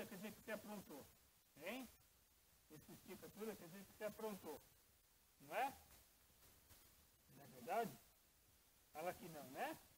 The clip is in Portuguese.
quer dizer que você aprontou. Hein? Esse estica tudo quer dizer que você aprontou. Não é? Não é verdade? Fala que não, né?